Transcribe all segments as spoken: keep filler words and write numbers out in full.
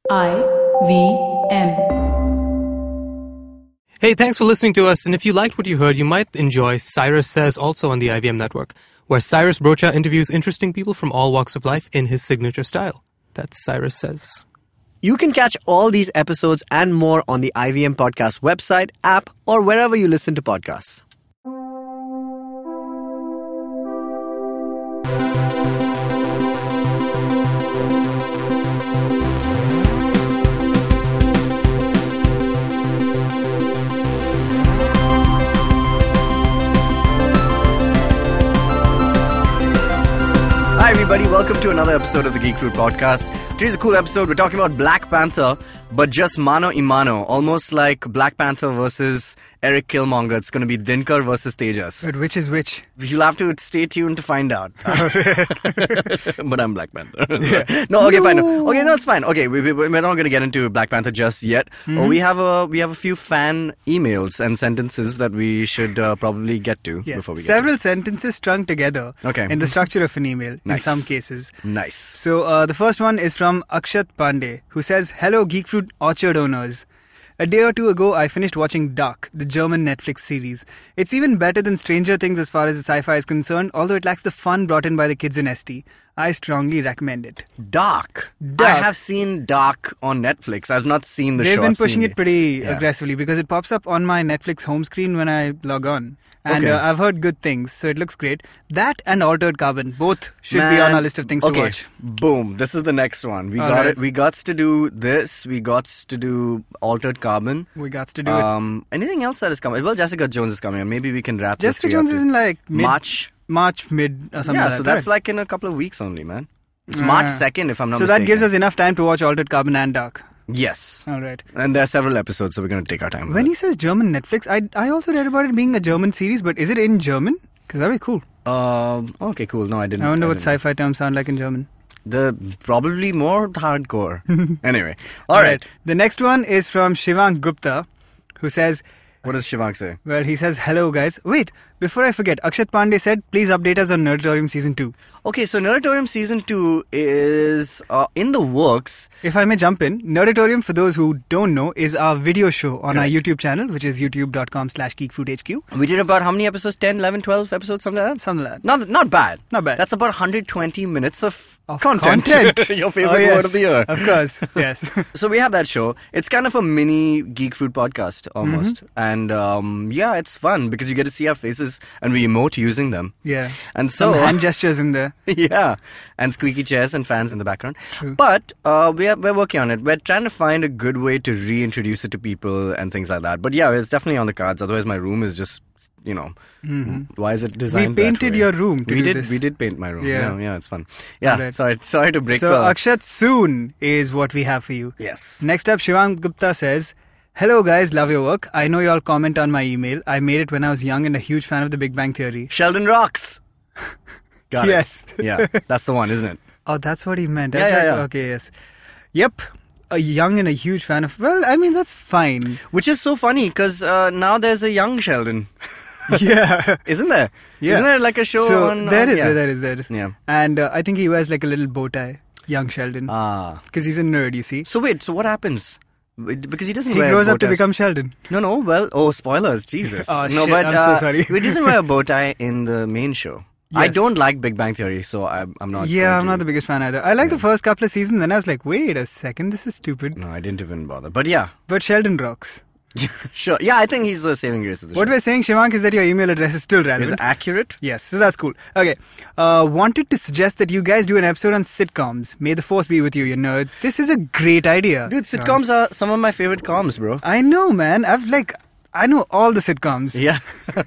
I V M. Hey, thanks for listening to us. And if you liked what you heard, you might enjoy Cyrus Says also on the I V M network, where Cyrus Brocha interviews interesting people from all walks of life in his signature style. That's Cyrus Says. You can catch all these episodes and more on the I V M Podcast website, app, or wherever you listen to podcasts. Hi everybody, welcome to another episode of the Geek Fruit Podcast. Today's a cool episode. We're talking about Black Panther, but just mano a mano, almost like Black Panther versus Eric Killmonger. It's going to be Dinkar versus Tejas. But which is which? You'll have to stay tuned to find out. But I'm Black Panther. Yeah. No, okay, no. fine. Okay, no, it's fine. Okay, we, we, we're not going to get into Black Panther just yet. Mm-hmm. Oh, we have a we have a few fan emails and sentences that we should uh, probably get to yes. before we get Several to. sentences strung together okay. in the structure of an email Nice. in some cases. Nice. So uh, the first one is from Akshat Pandey, who says, "Hello, Geek Fruit Orchard owners. A day or two ago, I finished watching Dark, the German Netflix series. It's even better than Stranger Things as far as the sci-fi is concerned, although it lacks the fun brought in by the kids in S T. I strongly recommend it." Dark. Dark. I have seen Dark on Netflix. I've not seen the show. They've been I've pushing seen it pretty yeah. aggressively because it pops up on my Netflix home screen when I log on. And Okay. uh, I've heard good things, so it looks great. That and Altered Carbon, both should Man. be on our list of things okay. to watch. Boom. This is the next one. We All got right. it. We got to do this. We got to do Altered Carbon. We got to do it. Um, anything else that is coming? Well, Jessica Jones is coming. Maybe we can wrap Jessica this three Jones up is to in like mid, March. March, mid or something Yeah, like so that. that's right? like in a couple of weeks only, man. It's Uh, March second, if I'm not So mistaken. that gives us enough time to watch Altered Carbon and Dark. Yes. All right. And there are several episodes, so we're going to take our time. When he says German Netflix, I I also read about it being a German series, but is it in German? Because that'd be cool. Um. Okay, cool. No, I didn't. I wonder I what didn't. sci-fi terms sound like in German. The probably more hardcore. Anyway, all All right. right. The next one is from Shivang Gupta, who says, What does Shivang say? well, he says, "Hello guys. Wait, before I forget, Akshat Pandey said, please update us on Nerdatorium Season two. Okay, so Nerdatorium Season two is uh, in the works. If I may jump in, Nerdatorium, for those who don't know, is our video show on our Correct. YouTube channel, which is youtube.com slash geekfruithq. We did about how many episodes? ten, eleven, twelve episodes, something like that? Something like that. Not, not bad. Not bad. That's about one hundred twenty minutes of, Of content. content. Your favorite Oh, yes. word of the year. Of course, yes. So we have that show. It's kind of a mini Geek Fruit podcast, almost. Mm-hmm. And um, yeah, it's fun because you get to see our faces and we emote using them. Yeah. And so... Some hand gestures in there. Yeah, and squeaky chairs and fans in the background. True. But uh, we are, we're working on it. We're trying to find a good way to reintroduce it to people and things like that. But yeah, it's definitely on the cards. Otherwise, my room is just, you know, Mm-hmm. why is it designed We painted that way? your room to we do did, this. We did paint my room. Yeah. Yeah, yeah, it's fun. Yeah, Alright. sorry, sorry to break So, the... Akshat, soon is what we have for you. Yes. Next up, Shivang Gupta says, "Hello guys, love your work. I know you all comment on my email. I made it when I was young and a huge fan of the Big Bang Theory." Sheldon rocks. Got Yes. it. Yeah, that's the one, isn't it? Oh, that's what he meant. Yeah, That's yeah, right. yeah. Okay, yes. Yep. A young and a huge fan of... Well, I mean, that's fine. Which is so funny because uh, now there's a young Sheldon. Yeah. Isn't there? Yeah. Isn't there like a show so on... there on, is, yeah. there is, there is. Yeah. And uh, I think he wears like a little bow tie, young Sheldon. Ah. Because he's a nerd, you see. So wait, so what happens? Because he doesn't He wear grows a bow up to tie. become Sheldon. No, no, well, oh, spoilers, Jesus. Oh, no, shit, but, I'm so uh, sorry. He doesn't wear a bow tie in the main show. I Yes. don't like Big Bang Theory, so I'm, I'm not... Yeah, going I'm to- not the biggest fan either. I like Yeah. the first couple of seasons, then I was like, wait a second, this is stupid. No, I didn't even bother. But yeah, But Sheldon rocks. sure. Yeah, I think he's the saving grace of the What show. we're saying, Shivank, is that your email address is still Is relevant. it accurate? Yes, so that's cool. Okay. Uh, wanted to suggest that you guys do an episode on sitcoms. May the force be with you, you nerds. This is a great idea. Dude, sitcoms are some of my favorite coms, bro. I know, man. I've like... I know all the sitcoms. Yeah.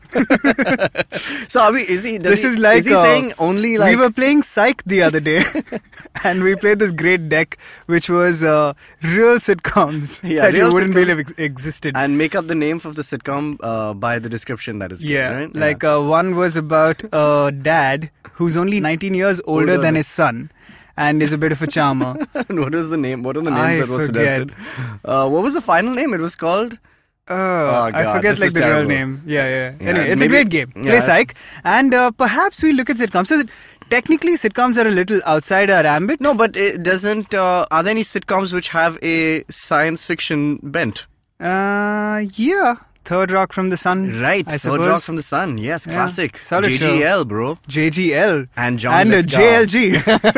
So are we, is he, does This he, is like... is he uh, saying only like... We were playing Psych the other day. and we played this great deck, which was uh, real sitcoms Yeah, that real you wouldn't sitcom- believe ex- existed. and make up the name of the sitcom uh, by the description that is given, Yeah, right? like uh, one was about a dad who's only nineteen years older, Older than than- his son and is a bit of a charmer. And what was the name? What are the names I that were forget. suggested? Uh, what was the final name? It was called... Oh, Oh, I God, forget this like is the real terrible. name. Yeah, yeah. Yeah, Anyway, it's maybe- a great game. yeah, Play it's- Psych. And uh, perhaps we look at sitcoms. So that technically sitcoms are a little outside our ambit. No, but it doesn't. Uh, are there any sitcoms which have a science fiction bent? Uh, yeah. Third Rock from the Sun. Right. I Third suppose. Rock from the Sun. Yes, Yeah. classic. Solid J G L, bro. J G L. And John And uh, Lithgow. J L G.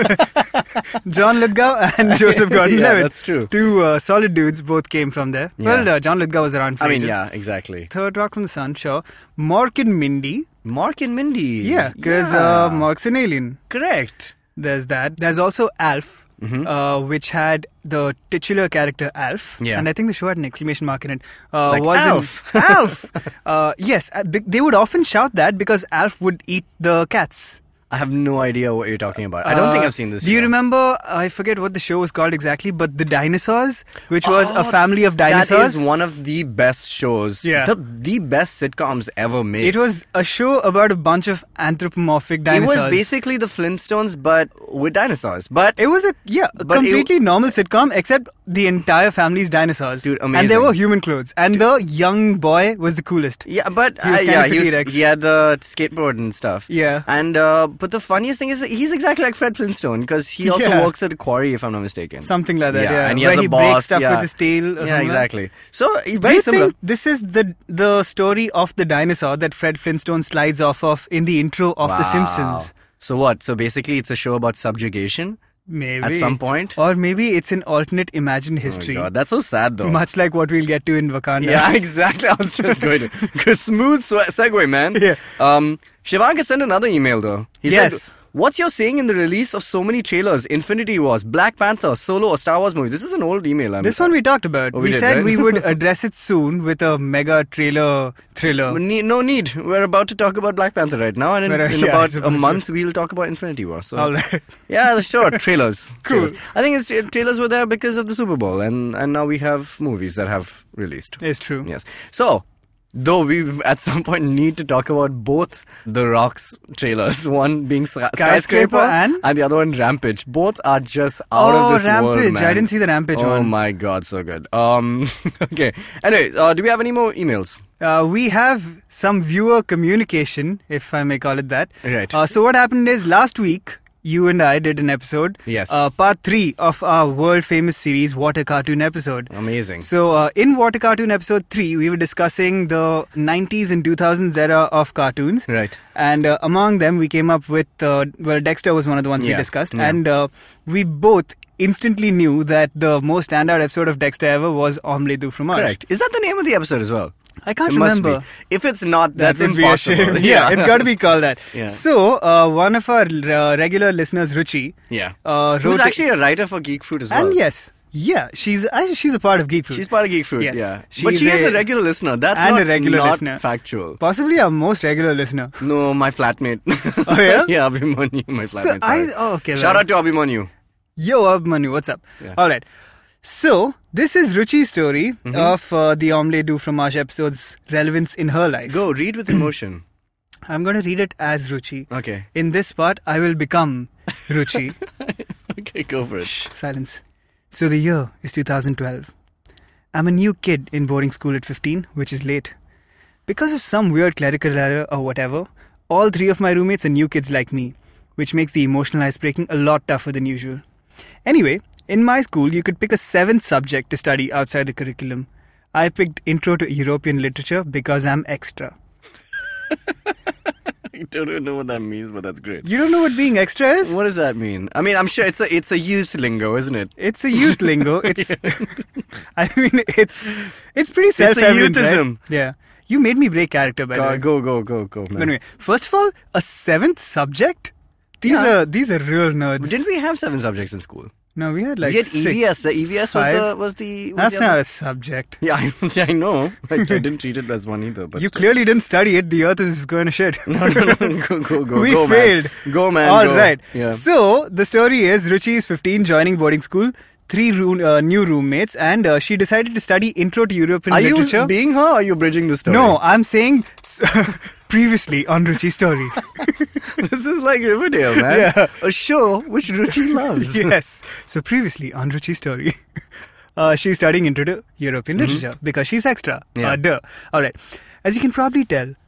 John Lithgow and Joseph Gordon-Levitt. Yeah, that's true. Two uh, solid dudes both came from there. Yeah. Well, uh, John Lithgow was around for I mean, ages. yeah, exactly. Third Rock from the Sun, sure. Mork and Mindy. Mark and Mindy. Yeah, because Yeah. uh, Mork's an alien. Correct. There's that. There's also Alf, Mhm. uh, which had the titular character Alf. Yeah. And I think the show had an exclamation mark in it. Uh, Like was in- Alf. Alf! Uh, yes, uh, be- they would often shout that because Alf would eat the cats. I have no idea what you're talking about. I don't think Uh, I've seen this Do you show. remember, I forget what the show was called exactly, but The Dinosaurs, which was a Oh, family of That dinosaurs. is one of the best shows. Yeah. The, the best sitcoms ever made. It was a show about a bunch of anthropomorphic dinosaurs. It was basically the Flintstones, but with dinosaurs. But It was a yeah, a But it- completely normal sitcom, except the entire family's dinosaurs. Dude, And they amazing. were human clothes. And the young boy was the coolest. yeah, but He was uh, kind yeah, of a he, was, T-Rex. he had the skateboard and stuff. Yeah. And uh, but the funniest thing is that he's exactly like Fred Flintstone because he also Yeah. works at a quarry, if I'm not mistaken. Something like that, yeah. and he Where has a he boss. breaks stuff yeah. with his tail or Yeah, something. exactly. So Do very you similar. think this is the the story of the dinosaur that Fred Flintstone slides off of in the intro of The Wow. Simpsons? So what? So basically, it's a show about subjugation Maybe. at some point. Or maybe it's an alternate imagined Oh my history. God, that's so sad, though. Much like what we'll get to in Wakanda. Yeah, exactly. I was just going to. Good, smooth swe- segue, man. Yeah. Um, Shivanka sent another email, though. He Yes. said, what's your saying in the release of so many trailers? Infinity Wars, Black Panther, Solo, or Star Wars movie? This is an old email. I'm, This one we talked about. Oh, we we did, said right? we would address it soon with a mega trailer thriller. Ne- No need. We're about to talk about Black Panther right now, and in, But, uh, in yeah, I about a suppose month, we'll talk about Infinity War. So. All right. Yeah, sure. Trailers. Cool. Trailers. I think it's uh, trailers were there because of the Super Bowl, and, and now we have movies that have released. It's true. Yes. So, though we at some point need to talk about both The Rock's trailers, one being Sky- Skyscraper and? and the other one Rampage. Both are just out oh, of this Rampage. world, man. I didn't see the Rampage Oh one. my God, so good. Um, okay. Anyway, uh, do we have any more emails? Uh, we have some viewer communication, if I may call it that. Right. Uh, so what happened is last week, you and I did an episode. Yes. Uh, part three of our world famous series, Water Cartoon episode. Amazing. So, uh, in Water Cartoon episode three, we were discussing the nineties and two thousands era of cartoons. Right. And uh, among them, we came up with, uh, well, Dexter was one of the ones we Yeah. discussed. Yeah. And uh, we both instantly knew that the most standout episode of Dexter ever was Omelette du Fromage. Correct. Is that the name of the episode as well? I can't It must remember. be. If it's not, That that's would be a impossible. shame. Yeah, it's got to be called that. Yeah. So, uh, one of our uh, regular listeners, Ruchi, Yeah. uh, Who's wrote actually a writer for Geek Fruit as well. and yes, yeah, she's I, she's a part of Geek Fruit. She's part of Geek Fruit, Yes. yeah. She's But she is a- a regular listener. That's and not, a regular not listener. factual. Possibly our most regular listener. No, my flatmate. Oh, yeah? yeah, Abhimanyu, my So flatmate. I sorry. oh, okay. Shout well. out to Abhimanyu. Yo, Abmanu, what's up? Yeah. All right. So, this is Ruchi's story Mm-hmm. of uh, the Omelette du Fromage episode's relevance in her life. Go, read with emotion. I'm going to read it as Ruchi. Okay. In this part, I will become Ruchi. Okay, go for it. Shh, silence. So the year is two thousand twelve. I'm a new kid in boarding school at fifteen, which is late. Because of some weird clerical error or whatever, all three of my roommates are new kids like me, which makes the emotional icebreaking a lot tougher than usual. Anyway, in my school, you could pick a seventh subject to study outside the curriculum. I picked Intro to European Literature because I'm extra. I don't even know what that means, but that's great. You don't know what being extra is? What does that mean? I mean, I'm sure it's a it's a youth lingo, isn't it? It's a youth lingo. It's, I mean, it's it's pretty a self-evident, right? youthism. Yeah. You made me break character, by the way. Go, go, go, go, But man. anyway, first of all, a seventh subject? These Yeah. are these are real nerds. Didn't we have seven subjects in school? No, we had like we had six. E V S. The E V S was Five. the was the. Was That's the not other- a subject. Yeah, I, I know. I, I didn't treat it as one either. But You still. clearly didn't study it. The earth is going to shit. No, no, no. Go, go, go. We go, failed. Man. Go, man. All go. right. Yeah. So the story is Ruchi is fifteen, joining boarding school, three room, uh, new roommates, and uh, she decided to study Intro to European Are Literature. you being her or are you bridging the story? No, I'm saying s- previously on Ruchi's story. This is like Riverdale, man. Yeah. A show which Ruchi loves. Yes. So previously on Ruchi's story, uh, she's studying Intro to European Literature because she's extra. Mm-hmm. Yeah. Uh, duh. All right. As you can probably tell,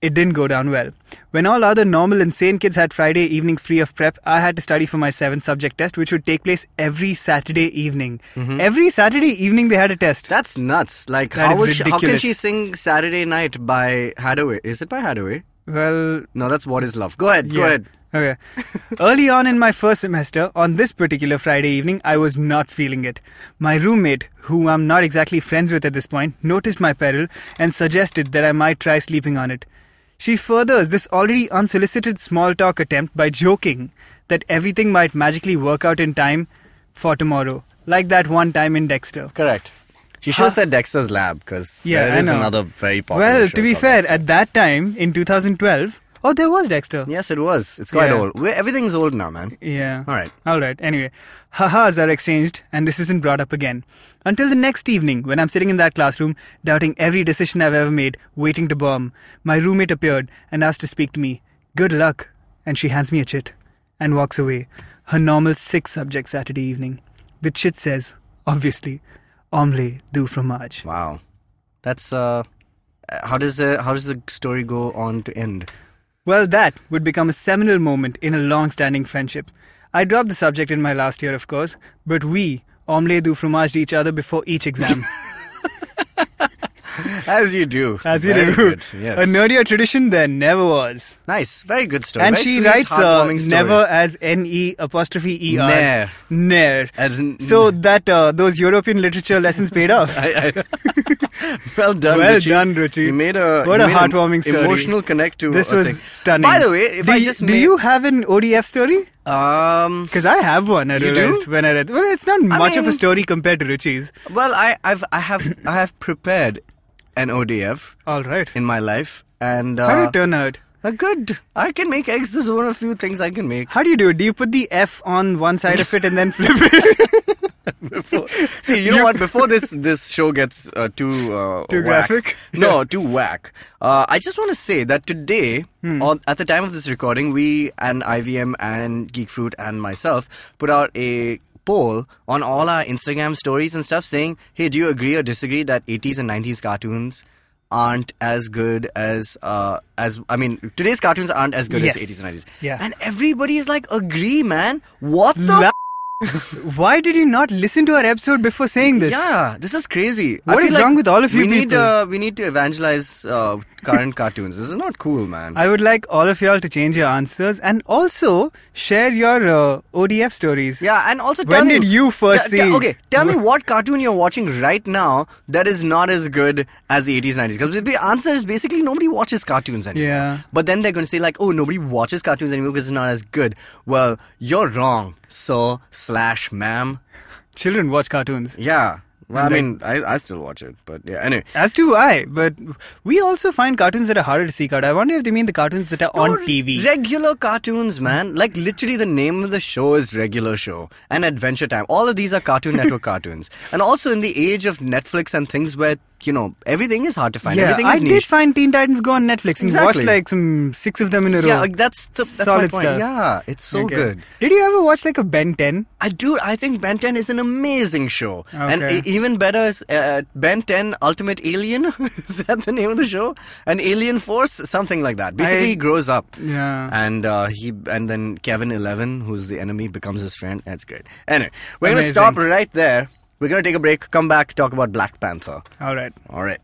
it didn't go down well. When all other normal and sane kids had Friday evenings free of prep, I had to study for my seventh subject test, which would take place every Saturday evening. Mm-hmm. Every Saturday evening they had a test. That's nuts. Like, that how, would is she, how can ridiculous. she sing Saturday Night by Hathaway? Is it by Hathaway? Well... No, that's What Is Love. Go ahead, yeah. go ahead. Okay. Early on in my first semester, on this particular Friday evening, I was not feeling it. My roommate, who I'm not exactly friends with at this point, noticed my peril and suggested that I might try sleeping on it. She furthers this already unsolicited small talk attempt by joking that everything might magically work out in time for tomorrow, like that one time in Dexter. Correct. She should have said Dexter's Lab, because Yeah, there I is know. another very popular Well, show to be called fair, Dexter. at that time, in two thousand twelve... Oh, there was Dexter. Yes, it was. It's quite Yeah. old. We're, everything's old now, man. Yeah. All right. All right. Anyway, ha-has are exchanged and this isn't brought up again. Until the next evening when I'm sitting in that classroom, doubting every decision I've ever made, waiting to bomb, my roommate appeared and asked to speak to me. Good luck. And she hands me a chit and walks away. Her normal six subject Saturday evening. The chit says, obviously, omelette du fromage. Wow. That's, uh... How does the how does the story go on to end? Well, that would become a seminal moment in a long-standing friendship. I dropped the subject in my last year, of course, but we omelette du fromage each other before each exam. As you do. As you Very do. Good. Yes. A nerdier tradition there never was. Nice. Very good story. And Very she sweet, writes uh, heartwarming story. never as N E apostrophe E R. Nair. Nair. As in- So that uh, those European literature lessons paid off. I, I, well done, Well Ruchi. done, Ruchi. You made a What you a made an heartwarming story. Emotional connect to This a was thing. stunning. By the way, if do I you, just do may- you have an O D F story? um Because I have one. I You realized do? when I read. Well, it's not I much of a mean- story compared to Ruchi's. well I I've I have I have prepared an O D F All right. in my life, and uh, How did it turn out? uh, good. I can make eggs. There's one of a few things I can make. How do you do it? Do you put the F on one side of it and then flip it? Before, see, you know what? Before this this show gets uh, too uh, Too whack- graphic? no, too whack. Uh, I just want to say that today, Hmm. on, at the time of this recording, we and I V M and Geek Fruit and myself put out a poll on all our Instagram stories and stuff, saying, "Hey, do you agree or disagree that eighties and nineties cartoons aren't as good as uh as I mean today's cartoons aren't as good Yes. as eighties and nineties?" Yeah. And everybody is like, "Agree, man. What the?" La- Why did you not listen to our episode before saying this? Yeah, this is crazy. I What feel is like wrong with all of you we Need, people? uh, we need to evangelize uh, current cartoons. This is not cool, man. I would like all of y'all to change your answers and also share your uh, O D F stories. yeah, and also tell When me, did you first Te- te- see- Okay, tell me what cartoon you're watching right now that is not as good as the eighties, nineties. Because the answer is basically nobody watches cartoons anymore. Yeah. But then they're going to say like, oh, nobody watches cartoons anymore because it's not as good. Well, you're wrong, sir slash ma'am. Children watch cartoons. Yeah. Well, I And mean, I, I still watch it, but yeah. Anyway. As do I, but we also find cartoons that are harder to seek out. I wonder if they mean the cartoons that are on No, T V. Regular cartoons, man. Like literally the name of the show is Regular Show and Adventure Time. All of these are Cartoon Network cartoons. And also in the age of Netflix and things where, you know, everything is hard to find. yeah, everything I is did niche. find Teen Titans Go on Netflix and Exactly. watched like some six of them in a row. Yeah, like, that's the, that's Solid my point. stuff. Yeah, it's so Okay. good. Did you ever watch like a Ben ten? I do. I think Ben ten is an amazing show. And Okay. e- even better is uh, Ben ten Ultimate Alien. Is that the name of the show? An Alien Force? Something like that. Basically, I- he grows up. Yeah. And uh, he and then Kevin Eleven, who's the enemy, becomes his friend. That's great. Anyway, we're going to Amazing. stop right there. We're going to take a break, come back, talk about Black Panther. All right. All right.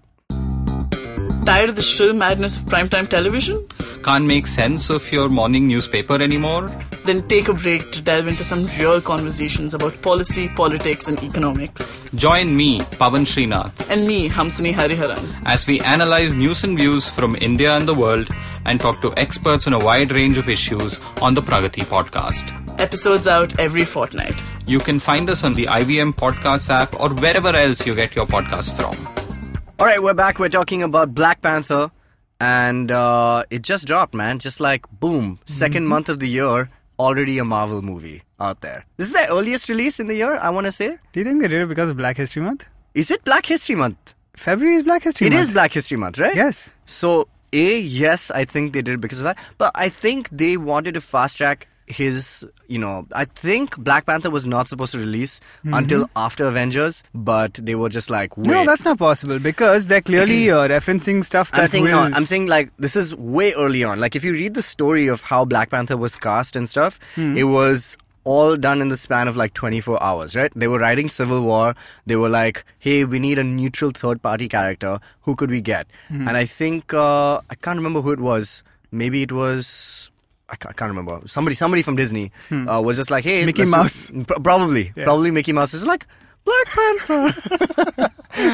Tired of the shrill madness of primetime television? Can't make sense of your morning newspaper anymore? Then take a break to delve into some real conversations about policy, politics, and economics. Join me, Pavan Srinath, And me, Hamsini Hariharan. as we analyze news and views from India and the world and talk to experts on a wide range of issues on the Pragati podcast. Episodes out every fortnight. You can find us on the I V M Podcasts app or wherever else you get your podcasts from. All right, we're back. We're talking about Black Panther. And uh, it just dropped, man. Just like, boom. Second month of the year, already a Marvel movie out there. This is the earliest release in the year, I want to say. Do you think they did it because of Black History Month? Is it Black History Month? February is Black History It Month. is Black History Month, right? Yes. So, A, yes, I think they did it because of that. But I think they wanted to fast track his, you know, I think Black Panther was not supposed to release Mm-hmm. until after Avengers, but they were just like, wait. No, that's not possible because they're clearly uh, referencing stuff that I'm saying will... no. I'm saying like this is way early on. Like if you read the story of how Black Panther was cast and stuff, Hmm. it was all done in the span of like twenty-four hours, right? They were writing Civil War. They were like, hey, we need a neutral third party character. Who could we get? Hmm. And I think uh, I can't remember who it was. Maybe it was. I ca- I can't remember. Somebody, somebody from Disney uh, was just like, "Hey, Hmm. Mickey let's do- Mouse." P- probably, Yeah. probably Mickey Mouse was like Black Panther,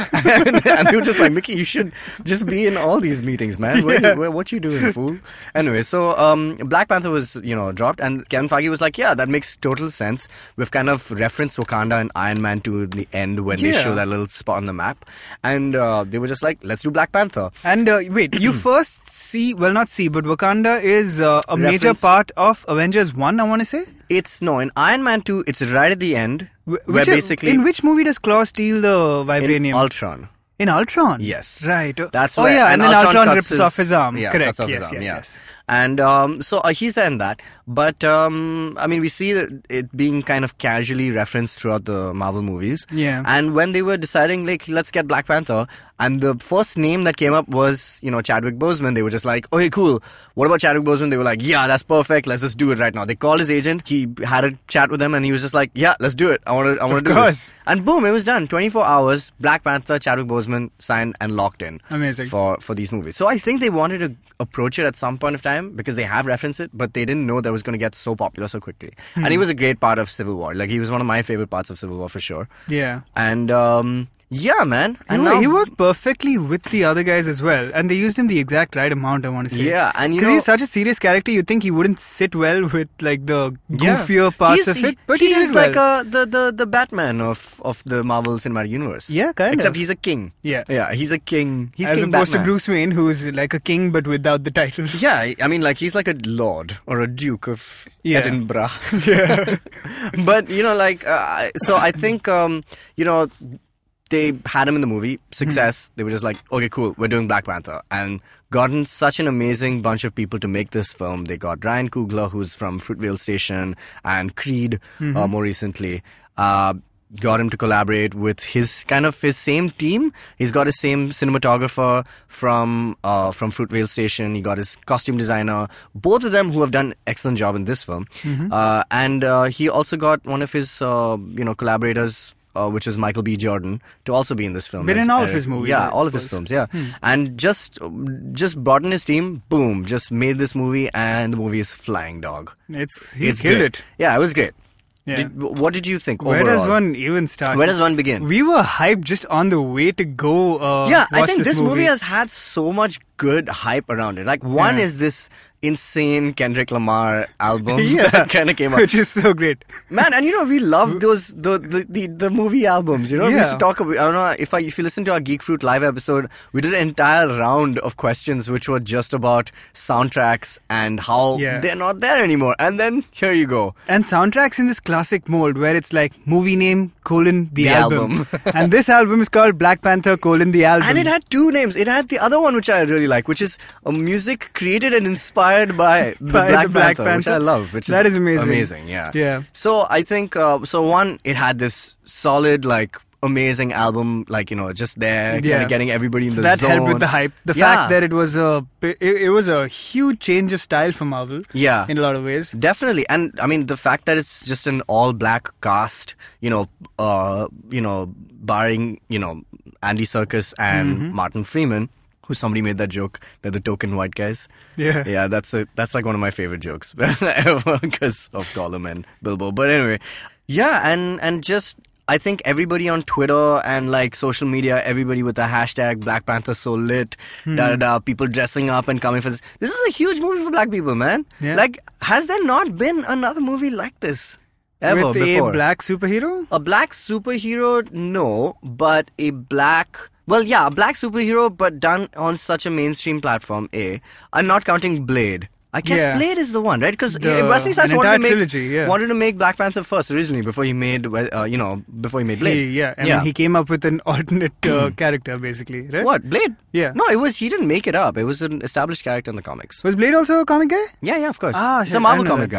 and, and they were just like, "Mickey, you should just be in all these meetings, man. What, Yeah. you, what, what you doing, fool?" Anyway, so um, Black Panther was you know dropped, and Kevin Feige was like, "Yeah, that makes total sense. We've kind of referenced Wakanda and Iron Man two in the end when they Yeah. show that little spot on the map, and uh, they were just like, let's do Black Panther." And uh, wait, you first see, well, not see, but Wakanda is uh, a major Referenced. part of Avengers one, I want to say. It's no in Iron Man two. It's right at the end, Wh- where which- basically in which movie does Claw steal the vibranium? in Ultron. In Ultron? Yes. Right. That's oh, where, yeah, and, then Ultron Ultron cuts rips off his arm. Yeah, Correct. cuts off yes, his arm. yes, yeah. yes. And um, so uh, he's there in that. But um, I mean, we see it it being kind of casually referenced throughout the Marvel movies. Yeah. And when they were deciding, like, let's get Black Panther, and the first name that came up was, you know, Chadwick Boseman. They were just like, okay, cool. What about Chadwick Boseman? They were like, yeah, that's perfect. Let's just do it right now. They called his agent. He had a chat with them, and he was just like, yeah, let's do it. I want to. I want Of to do course. this. And boom, it was done. twenty-four hours. Black Panther, Chadwick Boseman signed and locked in. Amazing. For for these movies. So I think they wanted to approach it at some point of time because they have referenced it, but they didn't know that it was going to get so popular so quickly. Hmm. And he was a great part of Civil War. Like he was one of my favorite parts of Civil War for sure. Yeah. And um, yeah, man. He, And wo- now, he worked perfectly with the other guys as well, and they used him the exact right amount, I want to say. Yeah, and you Because know, he's such a serious character, you'd think he wouldn't sit well with like the yeah. goofier parts He's- of it, but he he's did like well. uh, the the the Batman of of the Marvel Cinematic Universe. Yeah, kind Except of. he's a king. Yeah. Yeah, he's a king. He's As King opposed Batman. to Bruce Wayne, who's like a king but without the title. Yeah, I mean, like he's like a lord or a duke of Yeah. Edinburgh. Yeah, but you know, like, uh, so I think, um, you know, they had him in the movie. Success. They were just like, okay, cool, we're doing Black Panther, and gotten such an amazing bunch of people to make this film. They got Ryan Coogler, who's from Fruitvale Station, and Creed, uh, more recently. Uh, got him to collaborate with his kind of his same team. He's got his same cinematographer from uh, from Fruitvale Station. He got his costume designer. Both of them who have done excellent job in this film. Uh, and uh, he also got one of his uh, you know collaborators. Uh, which is Michael B. Jordan, to also be in this film. Been as in all of Eric. his movies, Yeah, I all of his suppose. films, yeah. And just just brought in his team, boom, just made this movie, and the movie is flying dog. It's he It's killed great. it. Yeah, it was great. Yeah. Did, what did you think Where does overall? one even start? Where does one begin? We were hyped just on the way to go. Uh, yeah, I watch think this movie. movie has had so much good hype around it. Like, one Yeah. is this insane Kendrick Lamar album Yeah, that kind of came out. which is so great. Man, and you know, we love those the the, the, the movie albums. You know, we used to Yeah. talk about. I don't know if I if you listen to our Geek Fruit live episode, we did an entire round of questions which were just about soundtracks and how Yeah. they're not there anymore. And then here you go. And soundtracks in this classic mold where it's like movie name colon the, The album, album. and this album is called Black Panther colon the album. And it had two names. It had the other one which I really like, which is a music created and inspired by the, By Black, the Black Panther, which Panther. I love. Which That is is amazing. Amazing, yeah. Yeah. So I think uh, so. One, it had this solid like. Amazing album, like, you know, just there, kind Yeah. of getting everybody in So the that zone. helped with the hype. The Yeah. fact that it was a it, it was a huge change of style for Marvel. Yeah. in a lot of ways. Definitely. And I mean, the fact that it's just an all black cast, you know, uh, you know, barring, you know, Andy Serkis and Mm-hmm. Martin Freeman, who somebody made that joke, they're the token white guys. Yeah. Yeah, that's a, that's like one of my favorite jokes ever because of Gollum and Bilbo. But anyway, yeah, and, and just, I think everybody on Twitter and like social media, everybody with the hashtag Black Panther so lit, Hmm. da da da, people dressing up and coming for this. This is a huge movie for black people, man. Yeah. Like, has there not been another movie like this ever With before? a black superhero. A black superhero, no, but a black. Well, yeah, a black superhero, but done on such a mainstream platform. A, I'm not counting Blade. I guess Yeah. Blade is the one, right? Because The- Wesley Snipes an wanted to entire make trilogy, yeah. wanted to make Black Panther first originally before he made, uh, you know, before he made Blade. He, yeah, I Yeah. mean, he came up with an alternate uh, character, basically, right? What, Blade? Yeah. No, it was. He didn't make it up. It was an established character in the comics. Was Blade also a comic guy? Yeah, yeah, of course. Ah, He's shit, a Marvel I know comic that. guy.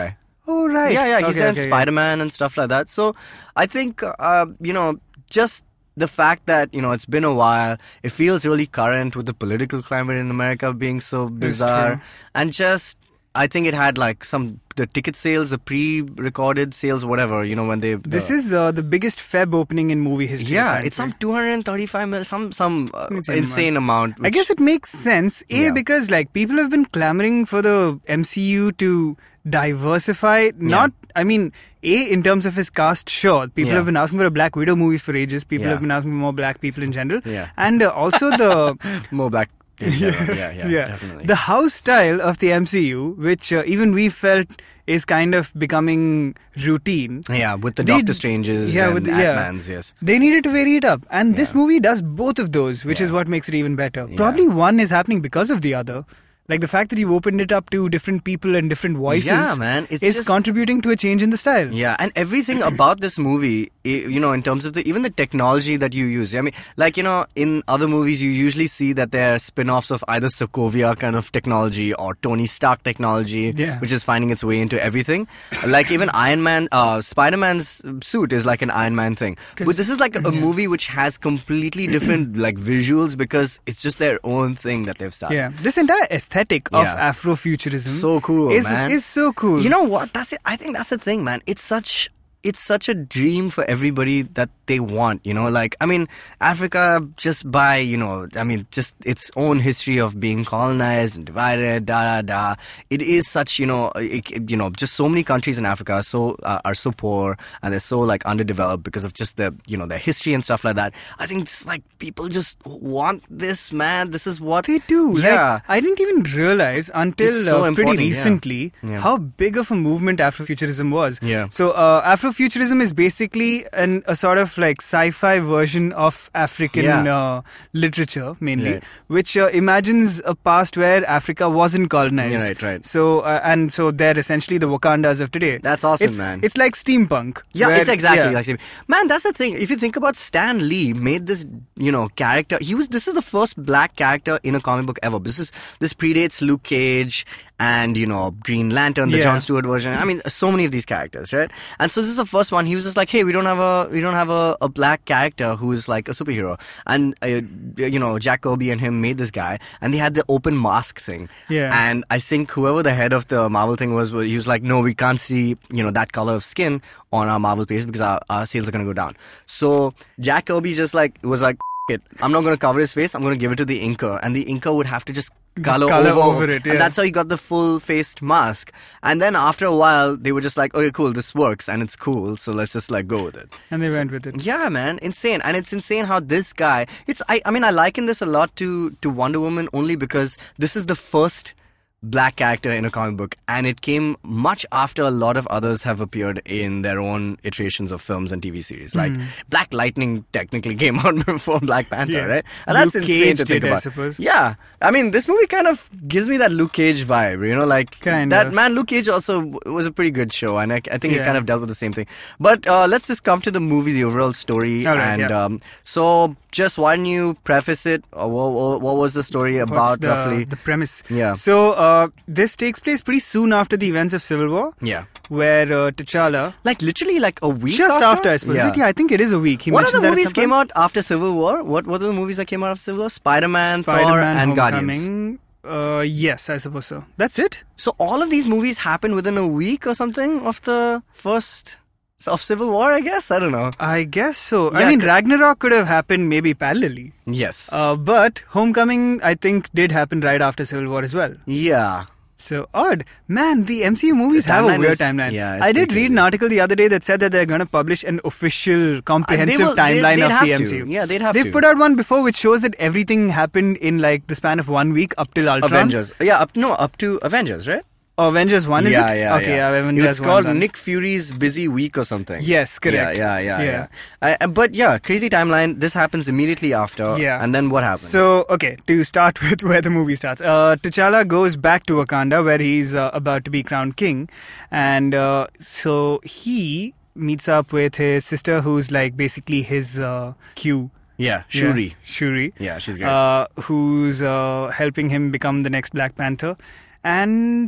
Oh, right. Yeah, yeah, he's Okay, there okay, in yeah. Spider-Man and stuff like that. So I think, uh, you know, just the fact that, you know, it's been a while, it feels really current with the political climate in America being so bizarre. true. And just, I think it had like some, the ticket sales, the pre-recorded sales, whatever, you know, when they... The, This is uh, the biggest Feb opening in movie history. Yeah, apparently. it's some two hundred thirty-five million, some, some uh, Insane insane amount. I which- guess it makes sense. A, Yeah. because like people have been clamoring for the M C U to diversify. Not, I mean, A, in terms of his cast, sure. People Yeah. have been asking for a Black Widow movie for ages. People Yeah. have been asking for more black people in general. Yeah. And uh, also the... More black... Yeah, yeah, yeah, definitely. The house style of the M C U, which uh, even we felt is kind of becoming routine. Yeah, with the They- Doctor Stranges yeah, and with the- yeah. Ant-Mans, yes. They needed to vary it up. And this Yeah. movie does both of those, which is Yeah. what makes it even better. Yeah. Probably one is happening because of the other. Like the fact that you opened it up to different people and different voices Yeah, man, it's is just- contributing to a change in the style. Yeah, and everything about this movie, i- you know, in terms of the even the technology that you use. I mean, like, you know, in other movies, you usually see that they're spin-offs of either Sokovia kind of technology or Tony Stark technology, Yeah. which is finding its way into everything. Like even Iron Man, uh, Spider-Man's suit is like an Iron Man thing. But this is like a movie which has completely different like visuals because it's just their own thing that they've started. Yeah, this entire aesthetic of Yeah. Afrofuturism So cool, is, man. is so cool. You know what? That's it. I think that's the thing, man. It's such it's such a dream for everybody that they want, you know, like, I mean, Africa just by, you know, I mean, just its own history of being colonized and divided, da da da. It is such, you know, it, it- you know, just so many countries in Africa are so uh, are so poor and they're so like underdeveloped because of just their, you know, their history and stuff like that. I think just like people just want this, man. This is what They do. Yeah. Like, I didn't even realize until It's so uh, pretty important, yeah. recently Yeah. how big of a movement Afrofuturism was. Yeah. So uh, Afrofuturism is basically an, a sort of like sci-fi version of African Yeah. uh, literature, mainly, Right. which uh, imagines a past where Africa wasn't colonized. Yeah, right, right. So uh, and so they're essentially the Wakandas of today. That's awesome, it's, man. It's like steampunk. Yeah, where- it's exactly yeah. like Steve. Man, that's the thing. If you think about Stan Lee made this, you know, character. He was. This is the first black character in a comic book ever. This is this predates Luke Cage and, you know, Green Lantern, the Yeah. Jon Stewart version. I mean, so many of these characters, right? And so this is the first one. He was just like, hey, we don't have a we don't have a, a black character who is like a superhero. And uh, you know, Jack Kirby and him made this guy, and they had the open mask thing. Yeah. And I think whoever the head of the Marvel thing was, he was like, no, we can't see, you know, that color of skin on our Marvel page because our, our sales are going to go down. So Jack Kirby just like was like, it, I'm not going to cover his face. I'm going to give it to the inker, and the inker would have to just color, color over, over it, yeah. and that's how he got the full-faced mask. And then after a while, they were just like, okay, cool, this works and it's cool, so let's just like go with it. And they went with it. Yeah, man, insane. And it's insane how this guy, it's, I, I mean, I liken this a lot to, to Wonder Woman only because this is the first black character in a comic book, and it came much after a lot of others have appeared in their own iterations of films and T V series. Like Black Lightning technically came out before Black Panther, Yeah. right? And that's Luke insane Cage to think did, I about. suppose. Yeah, I mean, this movie kind of gives me that Luke Cage vibe, you know, like Kind that of. man. Luke Cage also w- was a pretty good show, and I, I think it Yeah. kind of dealt with the same thing. But uh, let's just come to the movie, the overall story, All right, and yeah. um, so just why don't you preface it? Or what, what, what was the story What's about the, roughly? the premise? Yeah. So uh, this takes place pretty soon after the events of Civil War, Yeah, where uh, T'Challa, like literally like a week just after, after, I suppose. Yeah. Yeah, I think it is a week. He What mentioned other that at movies some came point. out after Civil War? What What are the movies that came out after Civil War? Spider-Man, Thor, Spider-Man, and Guardians. Homecoming. Uh, yes, I suppose so. That's it. So all of these movies happened within a week or something of the first of Civil War, I guess. I don't know. I guess so. Yeah, I mean, c- Ragnarok could have happened maybe parallelly. Yes. Uh, but Homecoming, I think, did happen right after Civil War as well. yeah. So odd. Man, the M C U movies The have a timeline weird is- timeline. yeah, it's I did pretty read an crazy. article the other day that said that they're going to publish an official, comprehensive will- they- timeline they'd of have the to. M C U. Yeah, they'd have They've to. put out one before which shows that everything happened in like the span of one week up till Ultron. Avengers. Yeah, up no, up to Avengers, right? Oh, Avengers one, is yeah, it? yeah, okay, yeah. Avengers It's one called done. Nick Fury's Busy Week or something. Yes, correct. Yeah, yeah, yeah, Yeah. yeah. I- I- but yeah, crazy timeline. This happens immediately after. Yeah. And then what happens? So, okay, to start with where the movie starts. Uh, T'Challa goes back to Wakanda where he's uh, about to be crowned king. And uh, so he meets up with his sister who's like basically his uh, Q. yeah, Shuri. Yeah, Shuri. Yeah, she's great. Uh, who's uh, helping him become the next Black Panther. And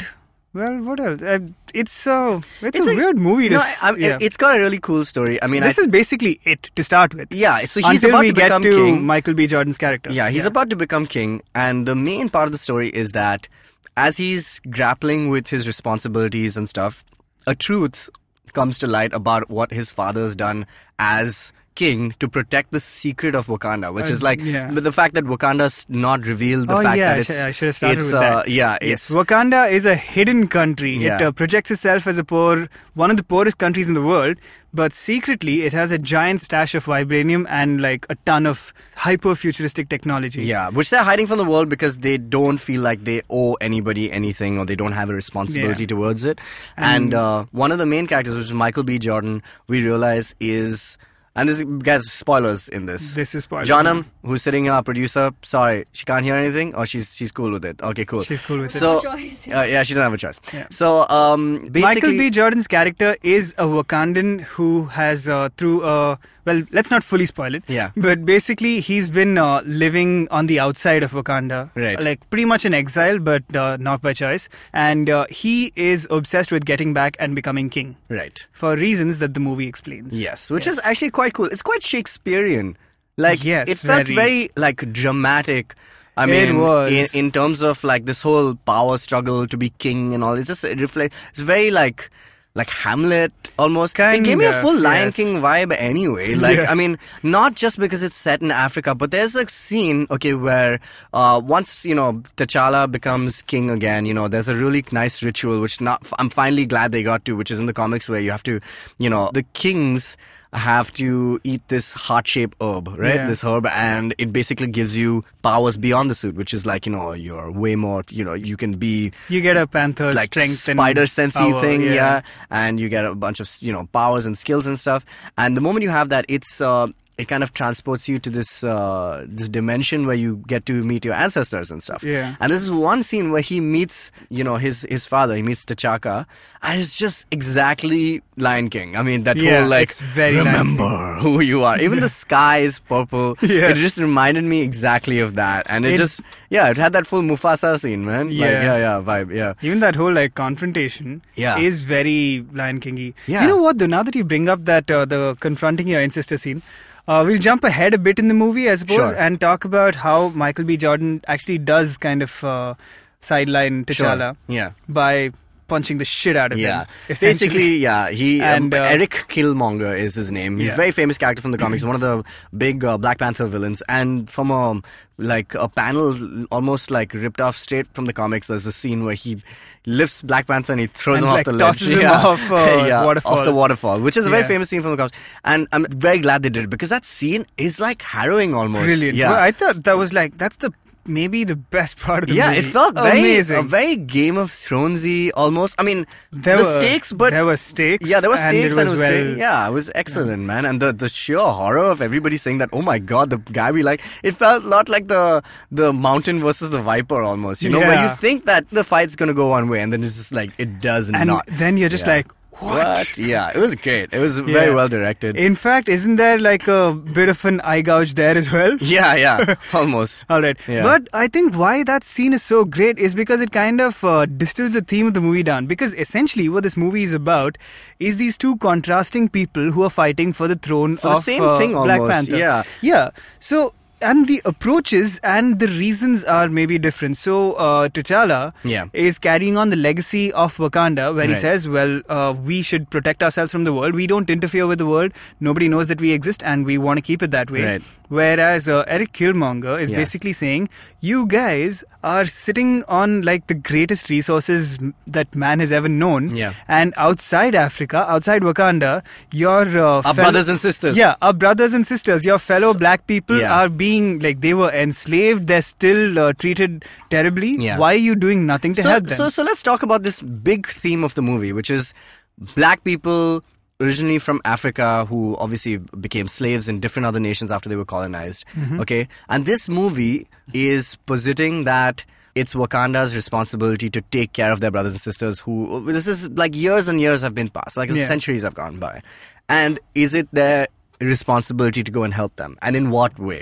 Well, what else? Uh, it's uh, it's, It's a, a- weird movie. To No, s- I, I, yeah. it's got a really cool story. I mean, This I, is basically it to start with. yeah. So he's Until about we to get become to king. Michael B. Jordan's character. Yeah, he's about to become king, and the main part of the story is that as he's grappling with his responsibilities and stuff, a truth comes to light about what his father's done as king to protect the secret of Wakanda, which Uh, is like yeah. but the fact that Wakanda's not revealed, the oh fact yeah, that I, it's sh- I should have started it's with uh, that. yeah, Yes, it's Wakanda is a hidden country. It Yeah. uh, projects itself as a poor, one of the poorest countries in the world, but secretly it has a giant stash of vibranium and like a ton of hyper-futuristic technology. yeah, which they're hiding from the world because they don't feel like they owe anybody anything or they don't have a responsibility Yeah. towards it. And- And uh, one of the main characters, which is Michael B. Jordan, we realize is, and this guys, spoilers in this. This is spoilers. Johnam, who's sitting here, our producer, sorry, she can't hear anything, or she's she's cool with it. Okay, cool. She's cool with it. so, No choice, yeah. Uh, yeah, she doesn't have a choice. Yeah. So, um, basically, Michael B. Jordan's character is a Wakandan who has, uh, through a, well, let's not fully spoil it. Yeah. But basically, he's been uh, living on the outside of Wakanda. Right. Like, pretty much in exile, but uh, not by choice. And uh, he is obsessed with getting back and becoming king. right. For reasons that the movie explains. Yes, which Yes. is actually quite cool. It's quite Shakespearean. Like, Yes, it felt very. very, like, dramatic. I It mean, was. In, in terms of, like, this whole power struggle to be king and all. It's just, it reflects, it's very, like, like Hamlet almost. Kind it gave me a of, full Lion yes. King vibe anyway. Like, Yeah. I mean, not just because it's set in Africa, but there's a scene, okay, where uh, once, you know, T'Challa becomes king again, you know, there's a really nice ritual, which not, I'm finally glad they got to, which is in the comics where you have to, you know, the kings have to eat this heart-shaped herb, right? Yeah. This herb, and it basically gives you powers beyond the suit, which is like, you know, you're way more, you know, you can be You get a panther's like strength spider and sensey power, thing, yeah. yeah. and you get a bunch of, you know, powers and skills and stuff. And the moment you have that, it's uh, it kind of transports you to this uh, this dimension where you get to meet your ancestors and stuff. Yeah. And this is one scene where he meets, you know, his his father. He meets T'Chaka, and it's just exactly Lion King. I mean, that Yeah, whole like, it's very Lion remember who you are. Even the sky is purple. Yeah. It just reminded me exactly of that, and it, It- just yeah, it had that full Mufasa scene, man. Like, Yeah. yeah, yeah, vibe, yeah. Even that whole like confrontation Yeah. is very Lion Kingy. Yeah. You know what? Though now that you bring up that uh, the confronting your ancestor scene, uh, we'll jump ahead a bit in the movie, I suppose, Sure. and talk about how Michael B. Jordan actually does kind of uh, sideline T'Challa Yeah. by punching the shit out of Yeah. him. essentially. Basically, yeah. He And, um, uh, Eric Killmonger is his name. He's Yeah. a very famous character from the comics. One of the big uh, Black Panther villains, and from a like a panel almost like ripped off straight from the comics. There's a scene where he lifts Black Panther and he throws And, him like, off the tosses ledge. him yeah. off, uh, yeah, waterfall. off the waterfall, which is a very Yeah. famous scene from the comics. And I'm very glad they did it because that scene is like harrowing almost. Brilliant. Yeah. Well, I thought that was like, that's the maybe the best part of the yeah, movie. it felt very, amazing. uh, very Game of Thronesy almost. I mean, There the were, stakes, but there were stakes. yeah, there were and stakes, it and it was was well, great. Yeah, it was excellent, man. And the, the sheer horror of everybody saying that, oh my god, the guy we like. It felt a lot like the the Mountain versus the Viper almost. You know, where you Yeah. think that the fight's gonna go one way, and then it's just like it does And not. then you're just Yeah. like, what? Yeah, it was great. It was very Yeah. well directed. In fact, isn't there like a bit of an eye gouge there as well? yeah, yeah, almost. All right. Yeah. But I think why that scene is so great is because it kind of uh, distills the theme of the movie down. Because essentially what this movie is about is these two contrasting people who are fighting for the throne For of the same uh, thing Black almost, Panther. yeah. Yeah. So, and the approaches and the reasons are maybe different. So, uh, T'Challa Yeah. is carrying on the legacy of Wakanda where he Right. says, well, uh, we should protect ourselves from the world. We don't interfere with the world. Nobody knows that we exist and we want to keep it that way. Right. Whereas uh, Eric Killmonger is Yeah. basically saying, you guys are sitting on like the greatest resources m- that man has ever known. Yeah. And outside Africa, outside Wakanda, your uh, Our fel- brothers and sisters. Yeah, our brothers and sisters, your fellow So- black people yeah. are being like they were enslaved. They're still uh, treated terribly. Yeah. Why are you doing nothing to so, help them? So, so let's talk about this big theme of the movie, which is black people originally from Africa who obviously became slaves in different other nations after they were colonized. Mm-hmm. Okay, and this movie is positing that it's Wakanda's responsibility to take care of their brothers and sisters who, this is like years and years have been passed, like Yeah. centuries have gone by. And is it their responsibility to go and help them? And in what way?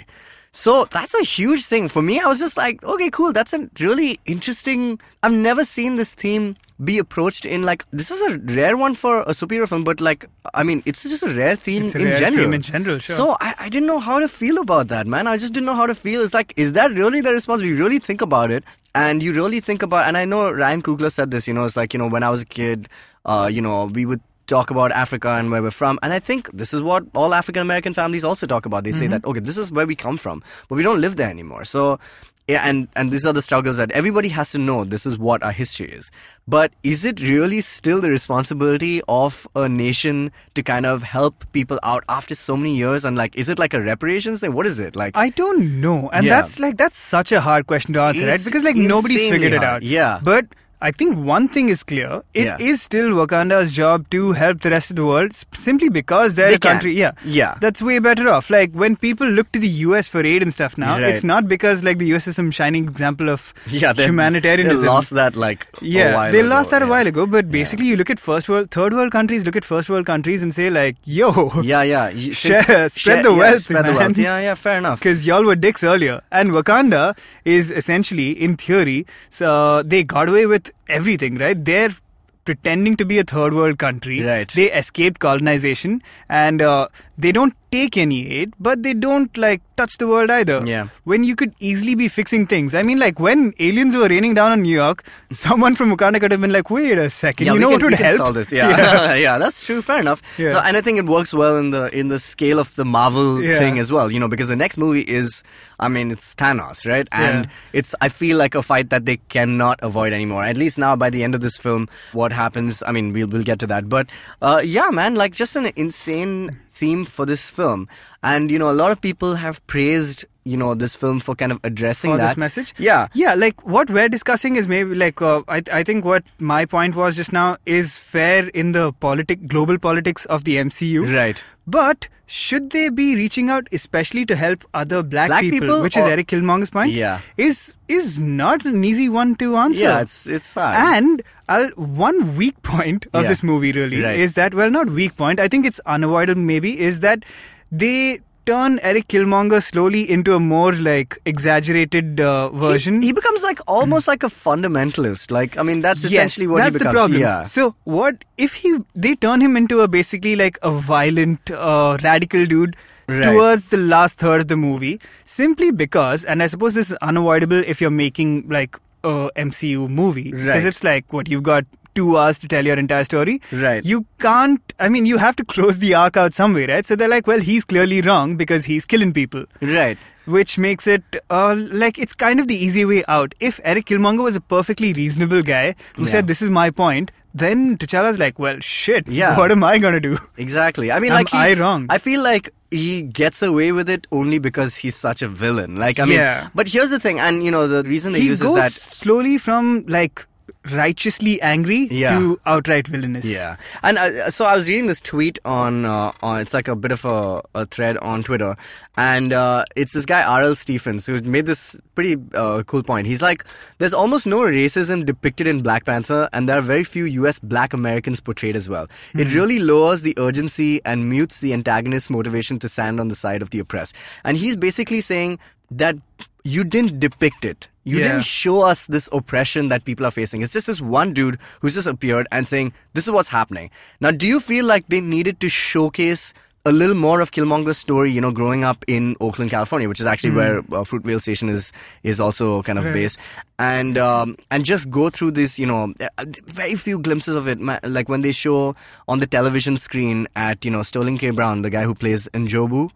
So that's a huge thing. For me, I was just like, okay, cool. That's a really interesting... I've never seen this theme be approached in like... This is a rare one for a superhero film, but like, I mean, it's just a rare theme It's a in rare general. theme in general, sure. So I, I didn't know how to feel about that, man. I just didn't know how to feel. It's like, is that really the response? We really think about it. And you really think about... And I know Ryan Coogler said this, you know, it's like, you know, when I was a kid, uh, you know, we would talk about Africa and where we're from. And I think this is what all African American families also talk about. They say Mm-hmm. that, okay, this is where we come from, but we don't live there anymore. So, yeah, and, and these are the struggles that everybody has to know. This is what our history is. But is it really still the responsibility of a nation to kind of help people out after so many years? And like, is it like a reparations thing? What is it? Like, I don't know. And Yeah. that's like, that's such a hard question to answer, right? It's Because like nobody's insanely figured it hard. out. Yeah. But I think one thing is clear. It Yeah. is still Wakanda's job to help the rest of the world s- simply because they're They a can. country. Yeah. Yeah. That's way better off. Like when people look to the U S for aid and stuff now, Right. it's not because like the U S is some shining example of yeah, they, humanitarianism. They lost that like a Yeah, while they ago. lost that a Yeah. while ago. But basically, you look at first world, third world countries, look at first world countries and say like, yo, Yeah, yeah. You- Share- since- spread share- the yeah, wealth, spread the man. wealth. Yeah, yeah, fair enough. because y'all were dicks earlier. And Wakanda is essentially, in theory, so they got away with everything, right? They're pretending to be a third world country. Right. They escaped colonization and uh, they don't take any aid, but they don't like touch the world either. Yeah. When you could easily be fixing things. I mean, like when aliens were raining down on New York, someone from Wakanda could have been like, wait a second, Yeah, you we know can, what would we can help? solve this. Yeah, yeah. that's true. Fair enough. Yeah. No, and I think it works well in the in the scale of the Marvel Yeah. thing as well. You know, because the next movie is, I mean, it's Thanos, right? And Yeah. it's I feel like a fight that they cannot avoid anymore. At least now, by the end of this film, what happens? I mean, we'll we'll get to that. But uh, yeah, man, like just an insane theme for this film. And you know, a lot of people have praised you know this film for kind of addressing For that this message? Yeah. Yeah, like what we're discussing is maybe like uh, I I think what my point was just now is fair in the politic global politics of the M C U. Right. But should they be reaching out especially to help other black, Black people, people which is or- Eric Killmonger's point? Yeah. Is is not an easy one to answer. Yeah, it's it's sad. And I'll, one weak point of Yeah. this movie really Right. is that, well, not weak point, I think it's unavoidable maybe, is that they turn Eric Killmonger slowly into a more like exaggerated uh, version. He, he becomes like almost like a fundamentalist. Like I mean, that's Yes, essentially what that's he becomes. the problem. Yeah. So what if he they turn him into a basically like a violent uh, radical dude Right. towards the last third of the movie, simply because, and I suppose this is unavoidable if you're making like a M C U movie, because Right. it's like what you've got two hours to tell your entire story. Right. You can't. I mean, you have to close the arc out some way, right? So they're like, well, he's clearly wrong because he's killing people. Right. Which makes it uh, like it's kind of the easy way out. If Eric Killmonger was a perfectly reasonable guy who Yeah. said this is my point, then T'Challa's like, well, shit, Yeah. what am I gonna do? Exactly. I mean, Am like he, I wrong? I feel like he gets away with it only because he's such a villain. Like I mean, Yeah. but here's the thing, and you know the reason they He use goes is that. slowly from like righteously angry Yeah. to outright villainous. Yeah, and uh, so I was reading this tweet on, uh, on it's like a bit of a, a thread on Twitter, and uh, it's this guy R L Stephens who made this pretty uh, cool point. He's like, there's almost no racism depicted in Black Panther, and there are very few U S Black Americans portrayed as well. Hmm. It really lowers the urgency and mutes the antagonist's motivation to stand on the side of the oppressed. And he's basically saying that you didn't depict it. You Yeah. didn't show us this oppression that people are facing. It's just this one dude who's just appeared and saying, this is what's happening. Now, do you feel like they needed to showcase a little more of Killmonger's story, you know, growing up in Oakland, California, which is actually where uh, Fruitvale Station is is also kind of Right. based, and um, and just go through this, you know, uh, very few glimpses of it, ma- like when they show on the television screen at, you know, Sterling K. Brown, the guy who plays Njobu,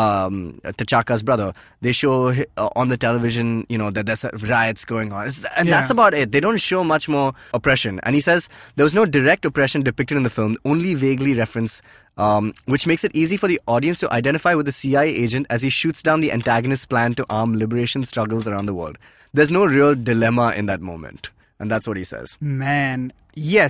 um, T'Chaka's brother, they show hi- uh, on the television, you know, that there's uh, riots going on, it's, and Yeah. that's about it. They don't show much more oppression, and he says there was no direct oppression depicted in the film, only vaguely reference. Um, which makes it easy for the audience to identify with the C I A agent as he shoots down the antagonist's plan to arm liberation struggles around the world. There's no real dilemma in that moment. And that's what he says. Man, yes.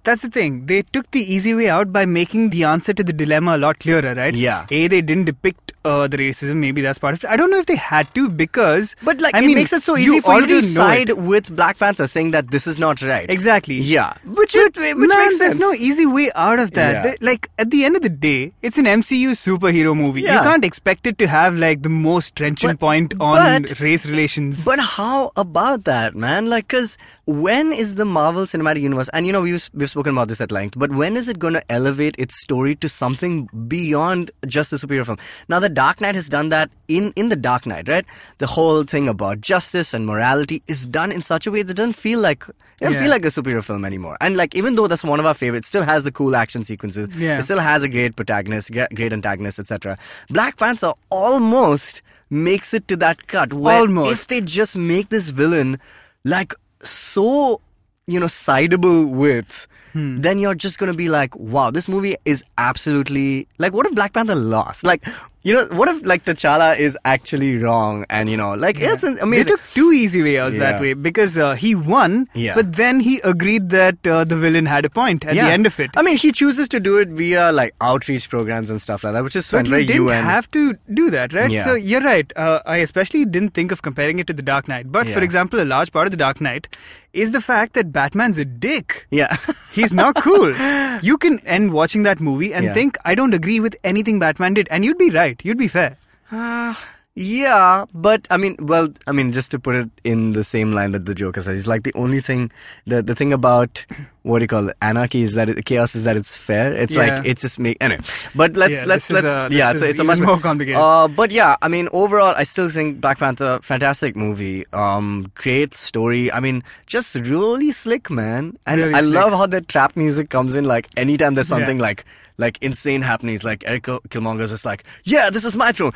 that's the thing. They took the easy way out by making the answer to the dilemma a lot clearer, right? Yeah. A, they didn't depict uh, the racism. Maybe that's part of it. I don't know if they had to because... But like, I it mean, makes it so easy you for you already know to side it. with Black Panther, saying that this is not right. Exactly. Yeah. Which, But, which man, makes there's sense. no easy way out of that. Yeah. They- like, at the end of the day, it's an M C U superhero movie. Yeah. You can't expect it to have, like, the most trenching But- point on but- race relations. But how about that, man? Like, because when is the Marvel Cinematic Universe, and you know, we've, we've spoken about this at length, but when is it going to elevate its story to something beyond just a superhero film? Now, The Dark Knight has done that in, in The Dark Knight, right? The whole thing about justice and morality is done in such a way that it doesn't feel like, it doesn't Yeah. feel like a superhero film anymore. And like, even though that's one of our favorites, it still has the cool action sequences. Yeah. It still has a great protagonist, great great antagonist, et cetera. Black Panther almost makes it to that cut. Where Almost. If they just make this villain like so, you know, sideable with, Hmm. then you're just gonna be like, wow, this movie is absolutely like, what if Black Panther lost? Like, you know, what if like T'Challa is actually wrong, and you know, like it's an They amazing. took two easy way outs Yeah. that way because uh, he won, Yeah. but then he agreed that uh, the villain had a point at Yeah. the end of it. I mean, he chooses to do it via like outreach programs and stuff like that, which is But fine, you very didn't U N. have to do that, right? Yeah. So you're right. Uh, I especially didn't think of comparing it to The Dark Knight. But for Yeah. example, a large part of The Dark Knight is the fact that Batman's a dick. Yeah. He's not cool. You can end watching that movie and Yeah. think, I don't agree with anything Batman did. And you'd be right. You'd be fair. Uh, yeah, but I mean, well, I mean, just to put it in the same line that the Joker says, it's like the only thing, the the thing about what do you call it, anarchy is that it, chaos is that it's fair. It's Yeah. like it's just make anyway. But let's Yeah, let's this is, let's uh, yeah, this it's, a- is it's a much even more complicated. Uh, but yeah, I mean, overall, I still think Black Panther, fantastic movie. Um, great story. I mean, just really slick, man. And Really I slick. love how the trap music comes in. Like anytime there's Yeah. something like like insane happening, it's like Eric Kil- Killmonger's just like, yeah, this is my throne.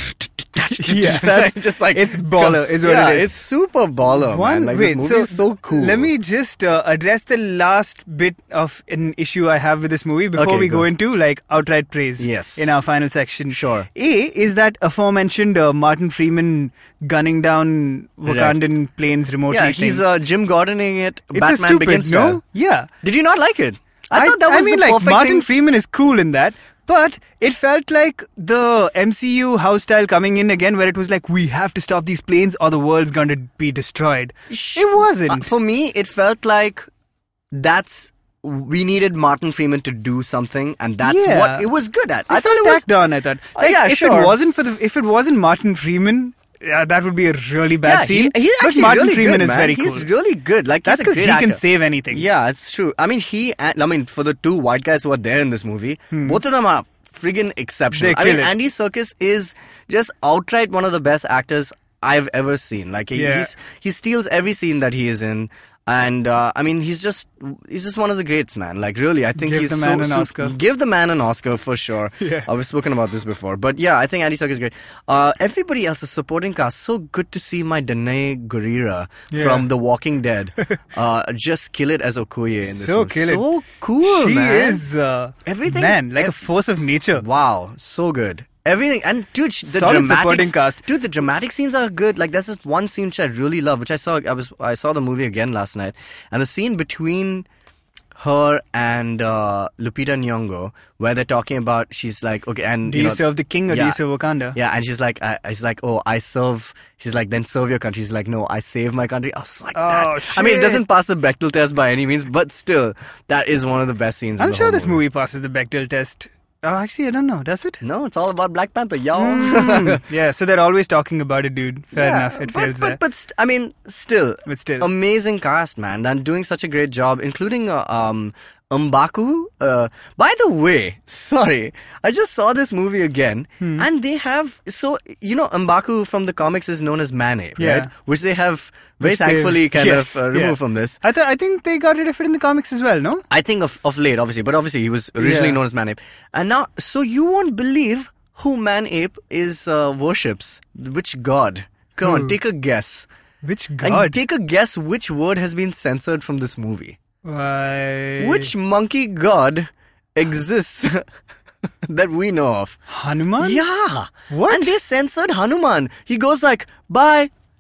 Yeah, that's just like it's baller, is what yeah, it is. It's super baller, One man. Like wait, this so, movie is so cool. Let me just uh, address the last bit of an issue I have with this movie before Okay, we go. go into like outright praise. Yes. In our final section. Sure. A is that aforementioned uh, Martin Freeman gunning down Wakandan planes remotely. yeah, he's thing. uh, Jim Gordoning it. it's Batman a stupid, Begins no? style. Yeah. Did you not like it? I, thought that was I mean, the like perfect Martin thing. Freeman is cool in that, but it felt like the M C U house style coming in again, where it was like, we have to stop these planes or the world's going to be destroyed. Sh- It wasn't. Uh, for me, it felt like that's we needed Martin Freeman to do something, and that's Yeah. what it was good at. I, I thought thought it was. tacked on. I thought, Uh, like, yeah, if sure. it wasn't for the, if it wasn't Martin Freeman, yeah, that would be a really bad Yeah, scene. he, he's but actually Martin really Freeman good, is man. very cool. He's really good. Like That's because because he can save anything. Yeah, it's true. I mean, he. and- I mean, for the two white guys who are there in this movie, both of them are friggin' exceptional. Hmm. They I mean, kill it. Andy Serkis is just outright one of the best actors I've ever seen. Like he, Yeah. he's, he steals every scene that he is in. And uh, I mean, he's just he's just one of the greats, man. Like really, I think Give he's the man so, an so- Oscar. Give the man an Oscar for sure. Yeah. Uh, we've spoken about this before, but yeah, I think Andy Serkis is great. Uh, everybody else, the supporting cast, so good to see my Danae Gurira Yeah. from The Walking Dead uh, just kill it as Okoye in this So one. kill it. So cool, She man. is uh, Everything- man, like a ev- force of nature. Wow, so good. Everything and dude, sh- the Solid dramatic supporting cast. Dude, the dramatic scenes are good. Like there's this one scene which I really love, which I saw. I was I saw the movie again last night, and the scene between her and uh, Lupita Nyong'o, where they're talking about, she's like, okay, and Do you you know, serve the king or do yeah. you serve Wakanda? Yeah, and she's like, I, she's like, oh, I serve. She's like, then serve your country. She's like, no, I save my country. I was like, Oh, that. I mean, it shit. doesn't pass the Bechdel test by any means, but still, that is one of the best scenes. in I'm the sure whole this movie passes the Bechdel test. Oh, actually, I don't know. Does it? No, it's all about Black Panther, y'all. Mm. Yeah, so they're always talking about it, dude. Fair Yeah, enough. It but, fails but, there. But st- I mean, still, But still. amazing cast, man, and doing such a great job, including uh, um, M'Baku. Uh, by the way, sorry, I just saw this movie again, Hmm. and they have so you know M'Baku from the comics is known as Man-Ape, Yeah. right? Which they have very Which they've- thankfully kind yes, of uh, removed yeah. from this. I, th- I think they got rid of it in the comics as well, no? I think of of late, obviously, but obviously he was originally Yeah. known as Man-Ape, and now so you won't believe who Man-Ape is uh, worships, which god? Come on, Who? take a guess. Which And god? take a guess which word has been censored from this movie. Why? Which monkey god exists that we know of? Hanuman? Yeah. What? And they censored Hanuman. He goes like, bye.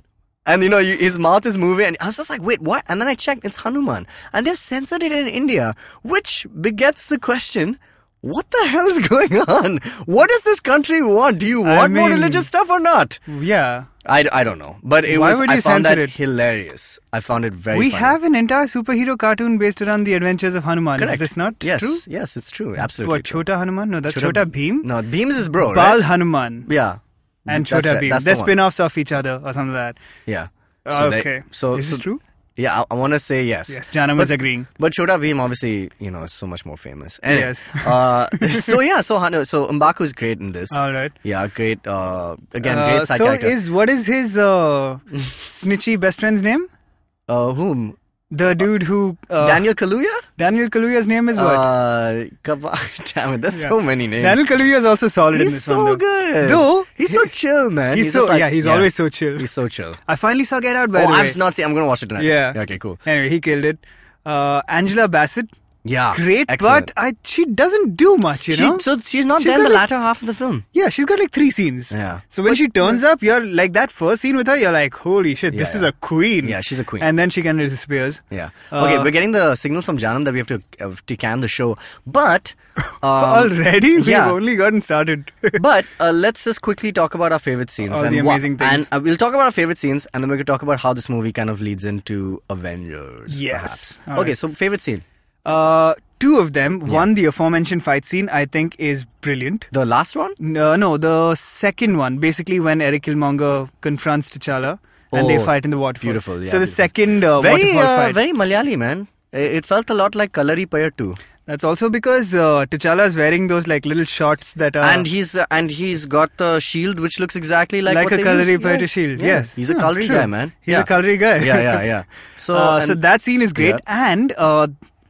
And you know, you, his mouth is moving, and I was just like, wait, what? And then I checked, it's Hanuman. And they've censored it in India, which begets the question, what the hell is going on? What does this country want? Do you want I more mean- religious stuff or not? Yeah. I, I don't know. But it Why was, would I you found censor that it? hilarious. I found it very We funny. have an entire superhero cartoon based around the adventures of Hanuman. Correct. Is this not yes, true? Yes, it's true. Absolutely What, true. Chota Hanuman? No, that's Chota- Chota Bheem. No, Beam is his bro, Bal right? Hanuman Yeah. and That's Chota right. Bheem. That's They're the one. spin-offs of each other or something like that. Yeah. Uh, they- okay. so, Is so- this true? Yeah, I, I want to say yes. Yes, Janam but, is agreeing. But Chota Bheem, obviously, you know, is so much more famous. Anyway, Yes. uh, so yeah, so Hanu, so M'Baku is great in this. All right. Yeah, great. Uh, again, Uh, great side so character. is what is his uh, snitchy best friend's name? uh, whom? The dude who uh, Daniel Kaluuya? Daniel Kaluuya's name is what? Uh, Kava- Damn it, there's Yeah. so many names. Daniel Kaluuya is also solid in he's this so one. Though. good. Though he's so chill, man. He's, just so like- yeah. He's always so chill. He's so chill. I finally saw Get Out by Oh, the way. I've not seen. I'm gonna watch it tonight. Yeah. Okay, cool. Anyway, he killed it. Uh, Angela Bassett, Yeah. great, excellent. but I she doesn't do much. You She- know. so she's not She's there in got the like- latter half of the film. Yeah, she's got like three scenes. Yeah. So when she turns up, you're like that first scene with her, you're like, holy shit, Yeah, this is yeah. a queen. Yeah, she's a queen. And then she kind of disappears. Yeah. Uh, Okay, we're getting the signal from Janam that we have to uh, to can the show, but um, Already? We've yeah. only gotten started. but uh, let's just quickly talk about our favorite scenes. All and the wha- amazing things. And uh, we'll talk about our favorite scenes, and then we can talk about how this movie kind of leads into Avengers. Yes. perhaps. All Okay, right. so favorite scene. Uh, two of them. One, the aforementioned fight scene, I think is brilliant. The last one? No, no, the second one, basically when Eric Killmonger confronts T'Challa and Oh, they fight in the waterfall. beautiful, yeah, so the beautiful. second uh, very, waterfall uh, fight. very Malayali, man. It it felt a lot like Kalari Paya too. That's also because uh, T'Challa is wearing those like little shorts that are and he's uh, and he's got the shield which looks exactly like like what a they Kalari use. Paya Yeah. shield. Yeah. Yes, he's a Yeah, Kalari true. guy, man. He's yeah. a Kalari guy. yeah, yeah, yeah. So, uh, so and- that scene is great, Yeah. and uh,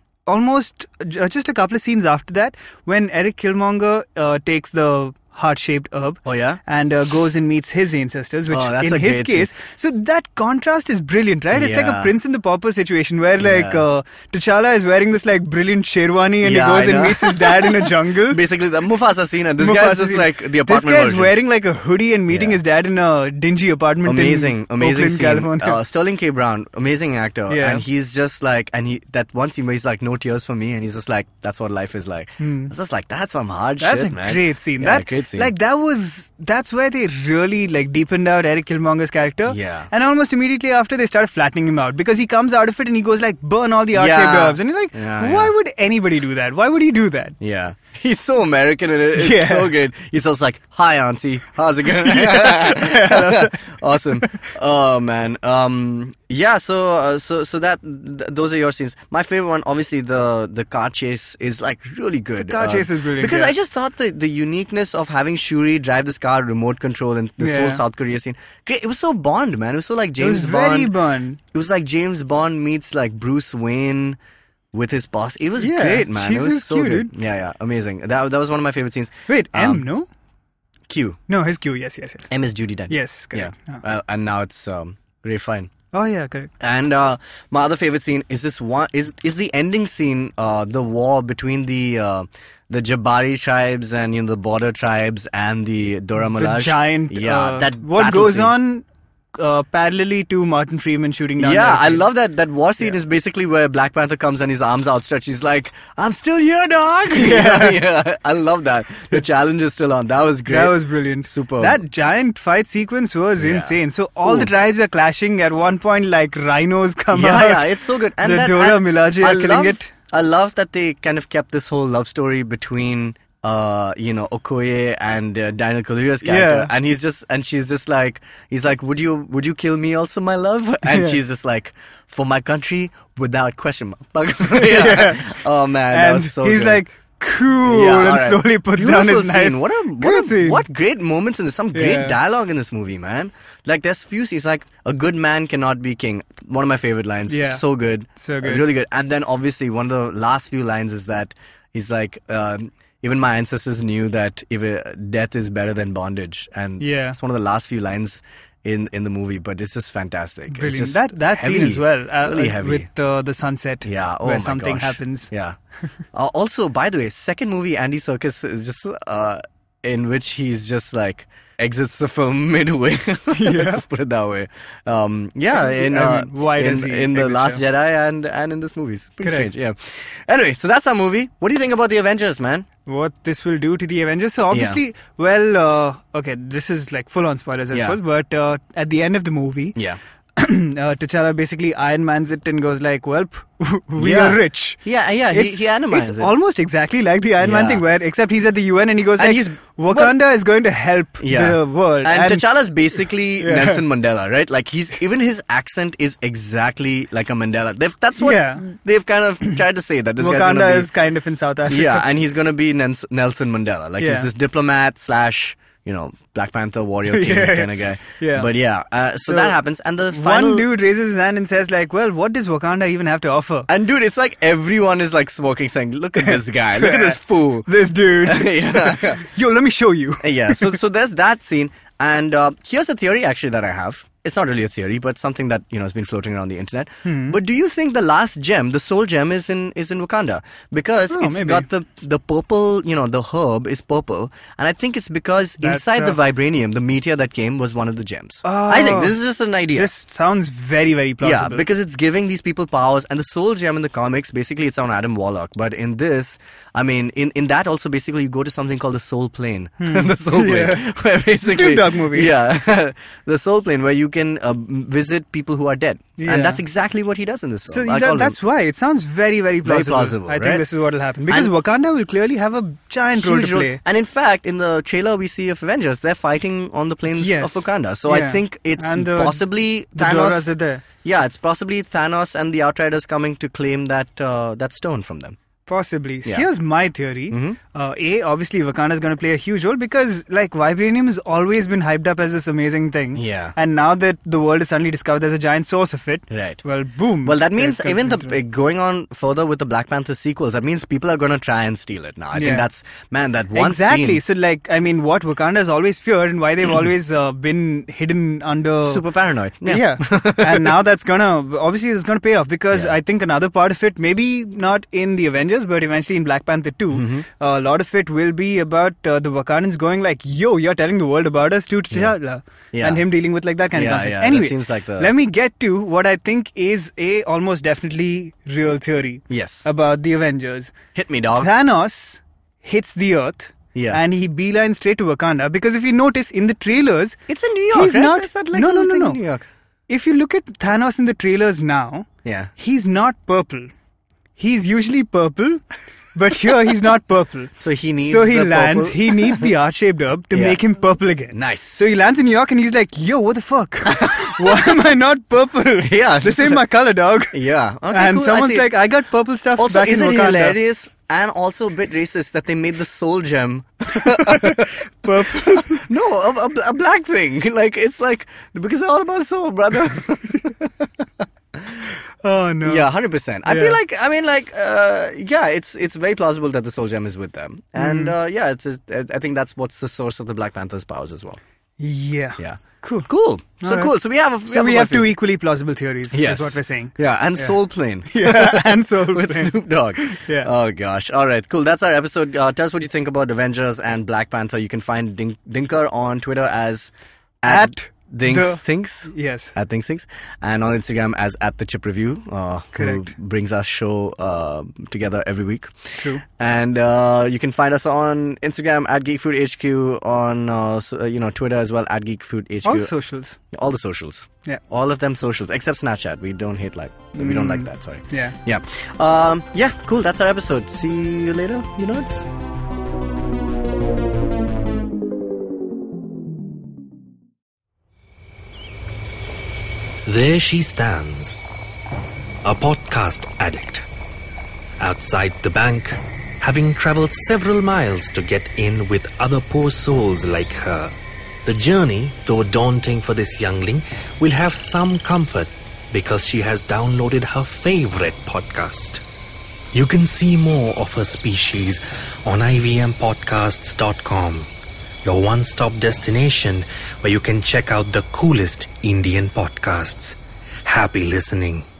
almost j- just a couple of scenes after that, when Eric Killmonger uh, takes the heart-shaped herb Oh yeah. and uh, goes and meets his ancestors, which Oh, that's in a his great case, so that contrast is brilliant, right? It's like a Yeah. Prince and the Pauper situation where like Yeah. uh, T'Challa is wearing this like brilliant sherwani and Yeah, he goes I and know. meets his dad in a jungle. Basically, the Mufasa scene, and this Mufasa guy's just scene. like the This apartment guy's version. wearing like a hoodie and meeting Yeah. his dad in a dingy apartment amazing, in amazing Oakland, scene. California. Uh, Sterling K. Brown, amazing actor, Yeah. and he's just like, and he that once he makes like no tears for me, and he's just like, that's what life is like. It's just like that's some hard That's shit, a man. great scene. Yeah, that great scene. like that was that's where they really like deepened out Eric Killmonger's character. Yeah. And almost immediately after they started flattening him out because he comes out of it and he goes like burn all the heart-shaped Yeah. herbs and you're like, Yeah, why yeah. would anybody do that? Why would he do that? Yeah. He's so American and it- it's Yeah. so good. He's also like, hi auntie, how's it going? Awesome. Oh man. Um yeah, so uh, so so that th- those are your scenes. My favorite one, obviously the the car chase is like really good. The car Uh, chase is brilliant, Because yeah. I just thought the the uniqueness of having Shuri drive this car remote control and this Yeah. whole South Korea scene. Great. It was so Bond, man. It was so like James it was Bond. very Bond. It was like James Bond meets like Bruce Wayne with his boss. It was Yeah, great, man. she's It was so so cute, good. dude. Yeah, yeah, amazing. That that was one of my favorite scenes. Wait, M, Um, no? Q. No, his Q, yes, yes, yes. M is Judy Dench. Yes, correct. Yeah. Ah. Uh, and now it's um, Ray Fine. Oh yeah, correct. And uh, my other favorite scene is this one is is the ending scene, uh, the war between the uh, the Jabari tribes and you know the border tribes and the Dora The Milaje. giant yeah, uh, that what battle goes scene. on uh, parallelly to Martin Freeman shooting down Yeah, the I airfield. love that. That war scene Yeah. is basically where Black Panther comes and his arms outstretched. He's like, "I'm still here, dog." Yeah, yeah. I love that. The challenge is still on. That was great. That was brilliant. Superb. That giant fight sequence was Yeah. insane. So all Ooh. the tribes are clashing. At one point, like rhinos come yeah, out. yeah, it's so good. And the that, Dora I- Milaje I are killing love, it. I love that they kind of kept this whole love story between, uh, you know, Okoye and uh, Daniel Kaluuya's character, Yeah. and he's just, and she's just like, he's like, would you, would you kill me also, my love? And Yeah. she's just like, for my country, without question mark. yeah. Oh man, that And was so he's good. like, cool, Yeah, and alright. slowly puts Beautiful down his scene. knife. What a what Great a, scene. what great moments and there's some great Yeah. dialogue in this movie, man. Like there's few scenes like a good man cannot be king. One of my favorite lines. Yeah. So good. So good. Really good. And then obviously one of the last few lines is that he's like um, even my ancestors knew that if uh, death is better than bondage, and Yeah. it's one of the last few lines in in the movie, but it's just fantastic. It's Brilliant. just that that scene heavy, as well, uh, really uh, heavy. with uh, the sunset, Yeah, oh where my something gosh. happens. Yeah. uh, also, by the way, second movie, Andy Serkis is just uh, in which he's just like exits the film midway. Let's put it that way. Um, yeah, in, I uh, mean, why in, does he in The exit, Last yeah? Jedi and, and in this movie. It's pretty Correct. strange, yeah. Anyway, so that's our movie. What do you think about the Avengers, man? What this will do to the Avengers. So obviously, well, uh, okay, this is like full on spoilers, I Yeah. suppose, but uh, at the end of the movie, Yeah. uh, T'Challa basically Iron Mans it and goes like, well, we Yeah. are rich. Yeah, yeah, he, he animates It's it. almost exactly like the Iron Man Yeah. thing, where except he's at the U N and he goes And like, he's- Wakanda is going to help Yeah. the world. And, T'Challa's basically Yeah. Nelson Mandela, right? Like he's even his accent is exactly like a Mandela. They've, that's what Yeah. they've kind of tried to say that this guy's Wakanda gonna be, is kind of in South Africa. yeah, and he's gonna be Nels- Nelson Mandela. Like he's Yeah. this diplomat slash you know Black Panther warrior king Yeah. kind of guy. Yeah. But yeah, uh, so, So, that happens, and the final One dude raises his hand and says like, well, what does Wakanda even have to offer? and dude, it's like everyone is like smoking, saying, "Look at this guy! Look at this fool!" This dude. yeah. Yo, let me show you. yeah, so so there's that scene, and uh, here's a theory actually that I have. It's not really a theory, but something that you know has been floating around the internet. Hmm. But do you think the last gem, the soul gem, is in is in Wakanda because Oh, it's maybe. got the the purple, you know, the herb is purple, and I think it's because That's, inside the uh, vibranium, the meteor that came was one of the gems. I think this is just an idea. This sounds very, very plausible. Yeah, because it's giving these people powers, and the soul gem in the comics, basically it's on Adam Warlock. But in this, I mean, in, in that also, basically you go to something called the soul plane. the soul plane. Yeah. Where basically, Snoop Dogg movie. Yeah, the soul plane where you can uh, visit people who are dead. Yeah. And that's exactly what he does in this So film. I that, call that's him why it sounds very, very plausible. plausible, I right? think this is what will happen because And- Wakanda will clearly have a giant role huge to role. play. And in fact, in the trailer we see of Avengers, they're fighting on the plains Yes. of Wakanda. So I Yeah. think it's And the- possibly The Thanos. Doras are there. Yeah, it's possibly Thanos and the Outriders coming to claim that uh, that stone from them. Possibly. Yeah. Here's my theory. Mhm. Uh, A, obviously Wakanda is going to play a huge role because like vibranium has always been hyped up as this amazing thing. Yeah. And now that the world has suddenly discovered there's a giant source of it, Right. well, boom. Well, that means it comes even the into- uh, going on further with the Black Panther sequels, that means people are going to try and steal it now. I Yeah. think that's, man, that one Exactly. scene, So, like, I mean, what Wakanda has always feared and why they've always uh, been hidden under. super paranoid. Yeah. Yeah. and now that's gonna, obviously, it's gonna pay off because Yeah. I think another part of it, maybe not in the Avengers, but eventually in Black Panther two, Mm-hmm. uh, a lot of it will be about uh, the Wakandans going like, yo, you're telling the world about us to T'Challa. Yeah. And him dealing with like that kind Yeah, of conflict. yeah, that Anyway, seems like the- let me get to what I think is a almost definitely real theory Yes. about the Avengers. Hit me, dog. Thanos hits the Earth. Yeah. And he beelines straight to Wakanda because if you notice in the trailers, It's in New York, he's right? not. Is that like no, a no, no, thing no. in New York? If you look at Thanos in the trailers now, Yeah. he's not purple. He's usually purple, but here he's not purple. So he needs So he the lands. purple- He needs the art-shaped herb to Yeah. make him purple again. Nice. So he lands in New York and he's like, "Yo, what the fuck? Why am I not purple? Yeah, this this is ain't a- my color, dog." Yeah. Okay, and cool, I someone's see. like, "I got purple stuff Also, back is in it Wakanda." hilarious and also a bit racist that they made the soul gem Purple. no a, a, a black thing? Like it's like because they're all about soul, brother. Oh no. Yeah, hundred percent. I Yeah. feel like I mean, like, uh, yeah, it's it's very plausible that the soul gem is with them, and Mm. uh, yeah, it's a, I think that's what's the source of the Black Panther's powers as well. Yeah. Yeah, Cool. cool. So Alright. cool. So we have a, we So we a have two few- equally plausible theories. Yes, Is what we're saying. Yeah, and Yeah. Soul Plane. Yeah. And so With Snoop Dogg. Yeah. Oh gosh. All right. Cool. That's our episode. Uh, tell us what you think about Avengers and Black Panther. You can find Dink- Dinkar on Twitter as At Dinks the- Thinks. Yes. At Things Things, and on Instagram as at the Chip Review, uh, Correct. who brings our show uh, together every week. True. And uh, you can find us on Instagram at Geek Food H Q, on uh, so, uh, you know Twitter as well at Geek Food H Q. All socials. All the socials. Yeah. All of them socials except Snapchat. We don't hate like we don't like that. Sorry. Yeah. Yeah. Um, yeah. Cool. That's our episode. See you later. You know it's. There she stands, a podcast addict. Outside the bank, having traveled several miles to get in with other poor souls like her. The journey, though daunting for this youngling, will have some comfort because she has downloaded her favorite podcast. You can see more of her species on I V M podcasts dot com, your one-stop destination where you can check out the coolest Indian podcasts. Happy listening.